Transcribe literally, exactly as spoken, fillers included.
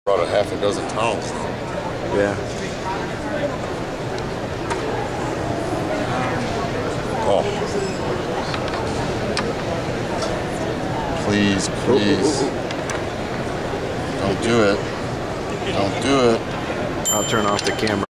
Brought a half a dozen towels. Yeah. Oh. Please, please. Don't do it. Don't do it. I'll turn off the camera.